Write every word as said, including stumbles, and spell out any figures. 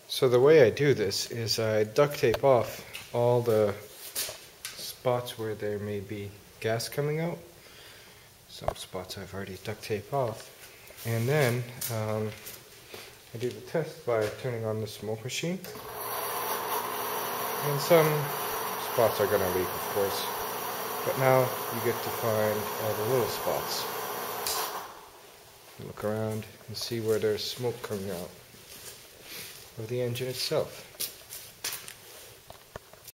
So the way I do this is I duct tape off all the spots where there may be gas coming out. Some spots I've already duct taped off. And then um, I do the test by turning on the smoke machine. And some spots are going to leak, of course. But now you get to find all the little spots. Look around and see where there's smoke coming out of the engine itself.